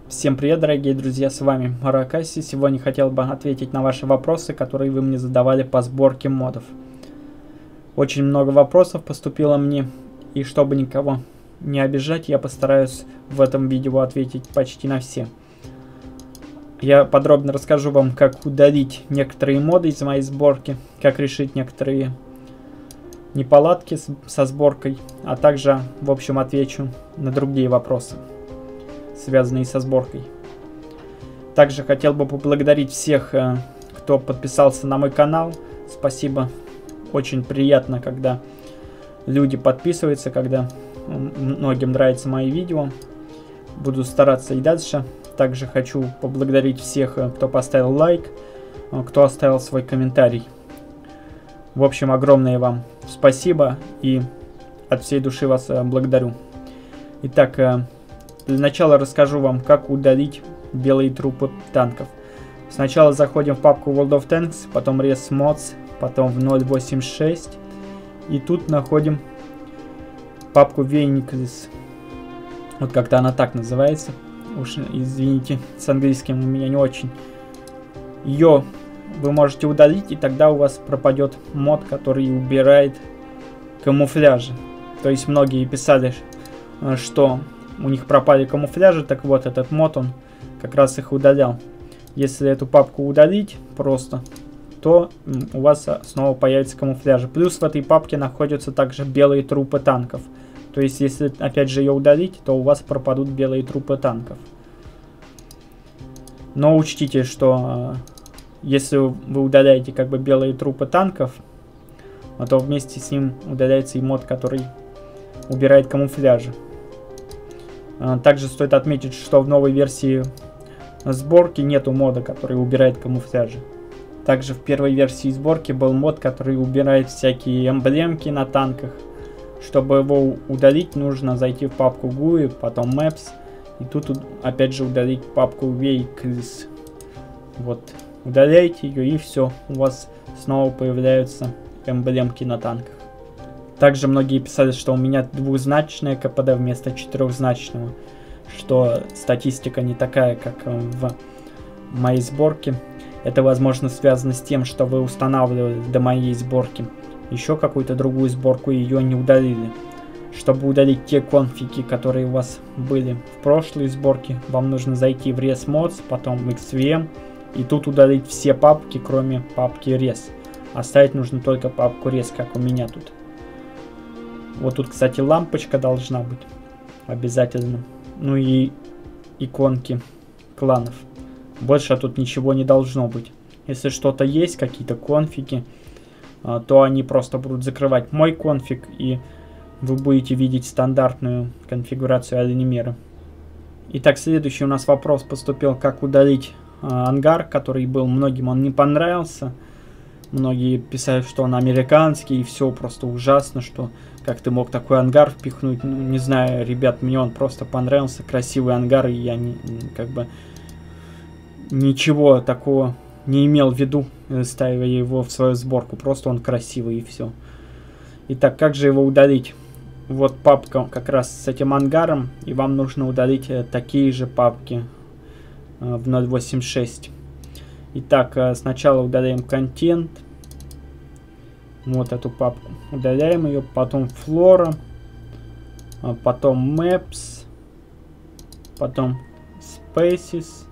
Всем привет, дорогие друзья, с вами Маракаси. Сегодня хотел бы ответить на ваши вопросы, которые вы мне задавали по сборке модов. Очень много вопросов поступило мне, и чтобы никого не обижать, я постараюсь в этом видео ответить почти на все. Я подробно расскажу вам, как удалить некоторые моды из моей сборки, как решить некоторые неполадки со сборкой, а также, в общем, отвечу на другие вопросы, связанные со сборкой. Также хотел бы поблагодарить всех, кто подписался на мой канал. Спасибо. Очень приятно, когда люди подписываются, когда многим нравятся мои видео. Буду стараться и дальше. Также хочу поблагодарить всех, кто поставил лайк, кто оставил свой комментарий. В общем, огромное вам спасибо и от всей души вас благодарю. Итак, для начала расскажу вам, как удалить белые трупы танков. Сначала заходим в папку World of Tanks, потом Res Mods, потом в 0.8.6. И тут находим папку Vehicles. Вот как-то она так называется. Уж извините, с английским у меня не очень. Ее вы можете удалить, и тогда у вас пропадет мод, который убирает камуфляжи. То есть многие писали, что у них пропали камуфляжи, так вот этот мод, он как раз их удалял. Если эту папку удалить просто, то у вас снова появятся камуфляжи. Плюс в этой папке находятся также белые трупы танков. То есть если опять же ее удалить, то у вас пропадут белые трупы танков. Но учтите, что если вы удаляете как бы белые трупы танков, то вместе с ним удаляется и мод, который убирает камуфляжи. Также стоит отметить, что в новой версии сборки нету мода, который убирает камуфляжи. Также в первой версии сборки был мод, который убирает всякие эмблемки на танках. Чтобы его удалить, нужно зайти в папку GUI, потом Maps, и тут опять же удалить папку Vehicles. Вот, удаляйте ее, и все, у вас снова появляются эмблемки на танках. Также многие писали, что у меня двухзначное КПД вместо четырехзначного, что статистика не такая, как в моей сборке. Это, возможно, связано с тем, что вы устанавливали до моей сборки еще какую-то другую сборку и ее не удалили. Чтобы удалить те конфиги, которые у вас были в прошлой сборке, вам нужно зайти в Res Mods, потом в XVM, и тут удалить все папки, кроме папки Res. Оставить нужно только папку Res, как у меня тут. Вот тут, кстати, лампочка должна быть обязательно. Ну и иконки кланов. Больше тут ничего не должно быть. Если что-то есть, какие-то конфиги, то они просто будут закрывать мой конфиг, и вы будете видеть стандартную конфигурацию Алинимира. Итак, следующий у нас вопрос поступил, как удалить ангар, который был многим, он не понравился. Многие писали, что он американский, и все просто ужасно, что как ты мог такой ангар впихнуть. Ну, не знаю, ребят, мне он просто понравился, красивый ангар, и я как бы ничего такого не имел в виду, ставя его в свою сборку. Просто он красивый, и все. Итак, как же его удалить? Вот папка как раз с этим ангаром, и вам нужно удалить такие же папки в 0.8.6. Итак, сначала удаляем контент. Вот эту папку. Удаляем ее. Потом Flora. Потом Maps. Потом Spaces.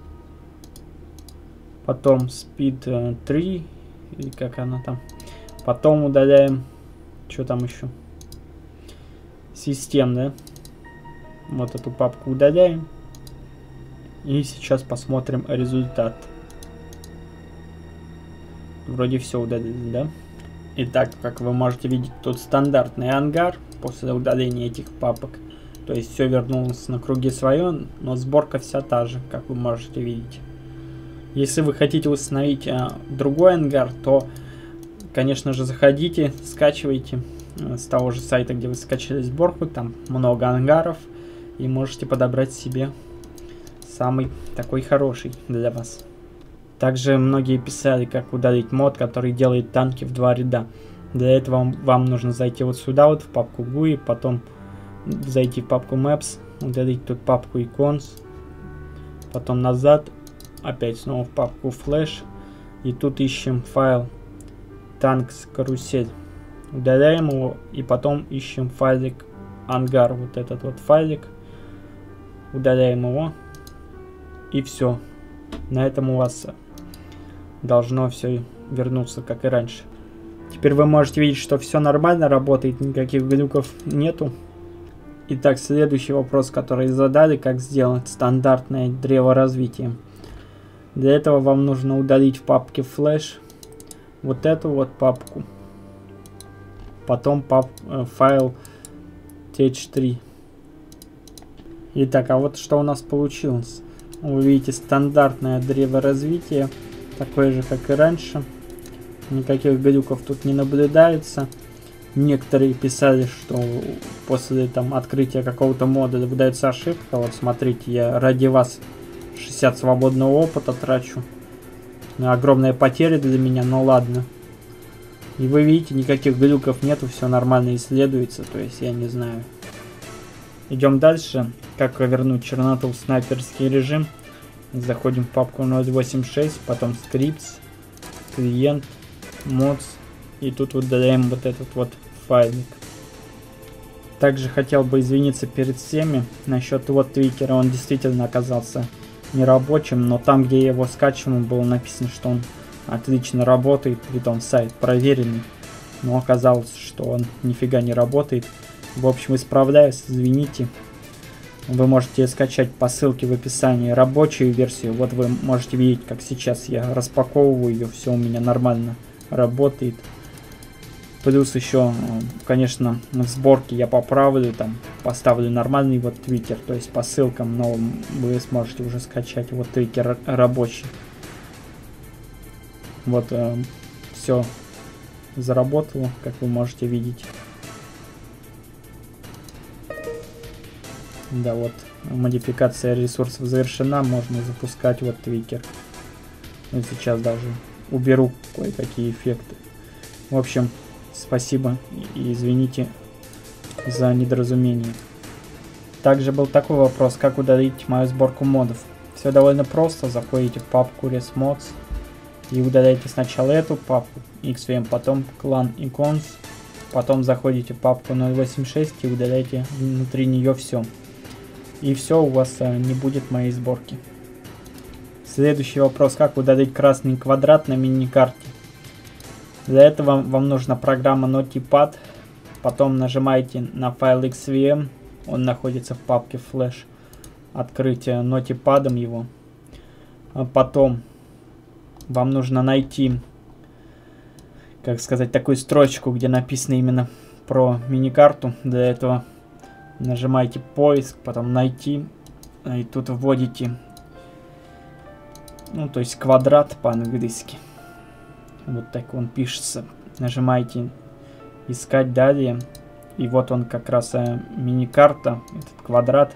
Потом Speed 3. Или как она там. Потом удаляем. Что там еще? Систем, да? Вот эту папку удаляем. И сейчас посмотрим результат. Вроде все удалили, да? Итак, как вы можете видеть, тут стандартный ангар после удаления этих папок. То есть все вернулось на круги своя, но сборка вся та же, как вы можете видеть. Если вы хотите установить другой ангар, то, конечно же, заходите, скачивайте с того же сайта, где вы скачали сборку. Там много ангаров, и можете подобрать себе самый такой хороший для вас. Также многие писали, как удалить мод, который делает танки в 2 ряда. Для этого вам нужно зайти вот сюда, вот в папку GUI, потом зайти в папку Maps, удалить тут папку Icons, потом назад, опять снова в папку Flash, и тут ищем файл Tanks Карусель. Удаляем его, и потом ищем файлик Ангар, вот этот вот файлик. Удаляем его, и все. На этом у вас должно все вернуться, как и раньше. Теперь вы можете видеть, что все нормально работает, никаких глюков нету. Итак, следующий вопрос, который задали, как сделать стандартное древо развития. Для этого вам нужно удалить в папке Flash вот эту вот папку. Потом файл th3. Итак, а вот что у нас получилось. Вы видите стандартное древо развития, такое же, как и раньше. Никаких глюков тут не наблюдается. Некоторые писали, что после там открытия какого-то мода выдается ошибка. Вот смотрите, я ради вас 60 свободного опыта трачу. Огромная потеря для меня, но ладно. И вы видите, никаких глюков нету, все нормально исследуется, то есть я не знаю. Идем дальше. Как вернуть черноту в снайперский режим. Заходим в папку 0.8.6, потом scripts, клиент, mods. И тут удаляем вот этот вот файлик. Также хотел бы извиниться перед всеми насчет вот твикера. Он действительно оказался нерабочим, но там, где я его скачивал, было написано, что он отлично работает, притом сайт проверенный. Но оказалось, что он нифига не работает. В общем, исправляюсь, извините. Вы можете скачать по ссылке в описании рабочую версию. Вот вы можете видеть, как сейчас я распаковываю ее. Все у меня нормально работает. Плюс еще, конечно, в сборке я поправлю, там поставлю нормальный вот твикер, то есть по ссылкам, но вы сможете уже скачать вот твикер рабочий. Вот все заработало, как вы можете видеть. Да, вот модификация ресурсов завершена, можно запускать вот твикер. И сейчас даже уберу кое-какие эффекты. В общем, спасибо и извините за недоразумение. Также был такой вопрос, как удалить мою сборку модов. Все довольно просто, заходите в папку ResMods и удаляйте сначала эту папку XVM, потом Clan Icons, потом заходите в папку 0.8.6 и удаляйте внутри нее все. И все, у вас не будет моей сборки. Следующий вопрос, как удалить красный квадрат на мини-карте. Для этого вам нужна программа Notepad, потом нажимаете на файл XVM, он находится в папке Flash, открыть Notepad его. Потом вам нужно найти, как сказать, такую строчку, где написано именно про мини-карту. Для этого нажимаете поиск, потом найти, и тут вводите, ну то есть квадрат по-английски. Вот так он пишется. Нажимаете искать далее. И вот он как раз мини-карта, этот квадрат.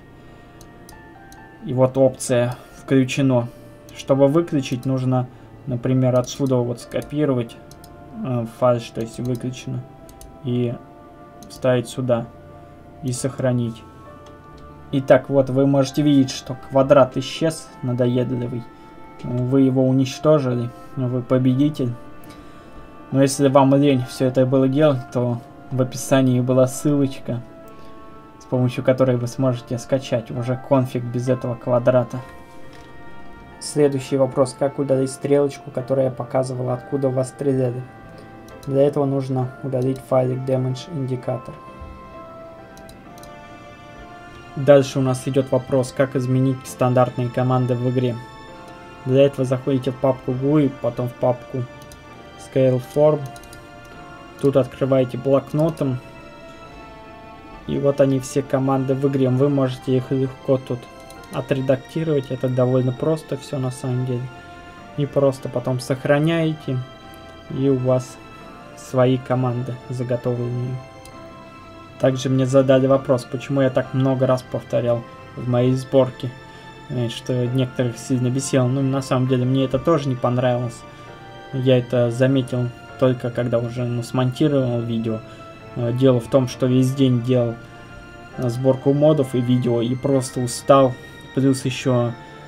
И вот опция включено. Чтобы выключить, нужно, например, отсюда вот скопировать файл, то есть выключено. И вставить сюда. И сохранить. Итак, вот вы можете видеть, что квадрат исчез, надоедливый. Вы его уничтожили. Вы победитель. Но если вам лень все это было делать, то в описании была ссылочка, с помощью которой вы сможете скачать уже конфиг без этого квадрата. Следующий вопрос, как удалить стрелочку, которая показывала, откуда вас стреляли. Для этого нужно удалить файлик Damage Indicator. Дальше у нас идет вопрос, как изменить стандартные команды в игре. Для этого заходите в папку GUI, потом в папку Scaleform. Тут открываете блокнотом. И вот они все команды в игре. Вы можете их легко тут отредактировать. Это довольно просто все на самом деле. И просто потом сохраняете. И у вас свои команды заготовленные. Также мне задали вопрос, почему я так много раз повторял в моей сборке, что некоторых сильно бесило. Ну, на самом деле, мне это тоже не понравилось. Я это заметил только когда уже смонтировал видео. Дело в том, что весь день делал сборку модов и видео и просто устал. Плюс еще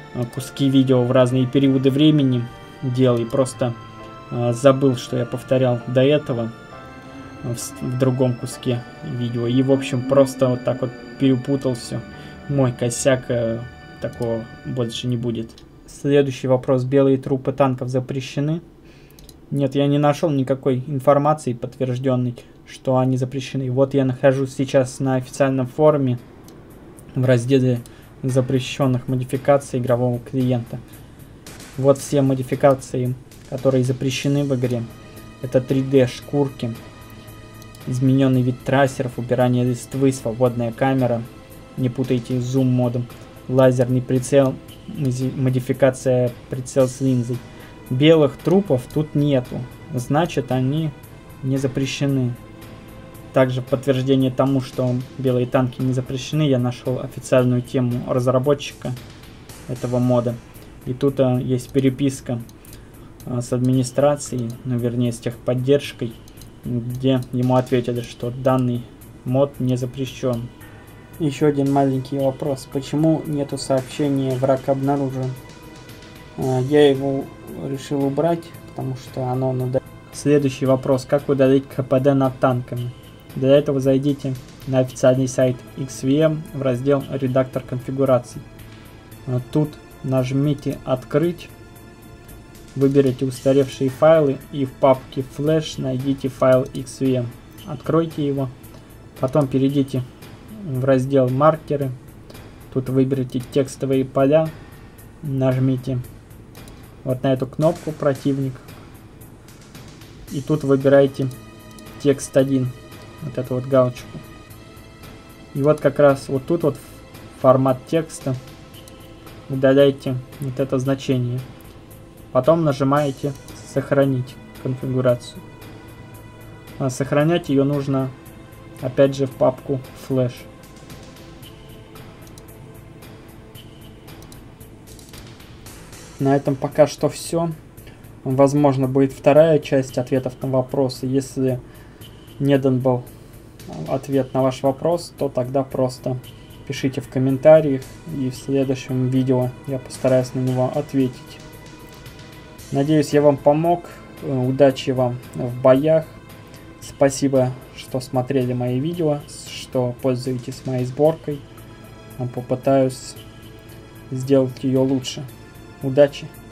куски видео в разные периоды времени делал и просто забыл, что я повторял до этого в другом куске видео. И, в общем, просто вот так вот перепутал все. Мой косяк, такого больше не будет. Следующий вопрос. Белые трупы танков запрещены? Нет, я не нашел никакой информации подтвержденной, что они запрещены. Вот я нахожусь сейчас на официальном форуме в разделе запрещенных модификаций игрового клиента. Вот все модификации, которые запрещены в игре. Это 3D шкурки, измененный вид трассеров, убирание листвы, свободная камера, не путайте с зум модом, лазерный прицел, модификация прицел с линзой. Белых трупов тут нету, значит они не запрещены. Также подтверждение тому, что белые танки не запрещены, я нашел официальную тему разработчика этого мода. И тут есть переписка с администрацией, ну вернее с техподдержкой, где ему ответили, что данный мод не запрещен. Еще один маленький вопрос. Почему нету сообщения «Враг обнаружен»? Я его решил убрать, потому что оно надо. Следующий вопрос. Как удалить КПД над танками? Для этого зайдите на официальный сайт XVM в раздел «Редактор конфигураций». Тут нажмите «Открыть», выберите устаревшие файлы и в папке Flash найдите файл XVM. Откройте его, потом перейдите в раздел «Маркеры». Тут выберите текстовые поля, нажмите вот на эту кнопку «Противник». И тут выбираете текст 1, вот эту вот галочку. И вот как раз вот тут вот формат текста. Удаляйте вот это значение. Потом нажимаете «Сохранить конфигурацию». Сохранять ее нужно опять же в папку Flash. На этом пока что все. Возможно, будет вторая часть ответов на вопросы. Если не дан был ответ на ваш вопрос, то тогда просто пишите в комментариях, и в следующем видео я постараюсь на него ответить. Надеюсь, я вам помог. Удачи вам в боях. Спасибо, что смотрели мои видео, что пользуетесь моей сборкой. Попытаюсь сделать ее лучше. Удачи!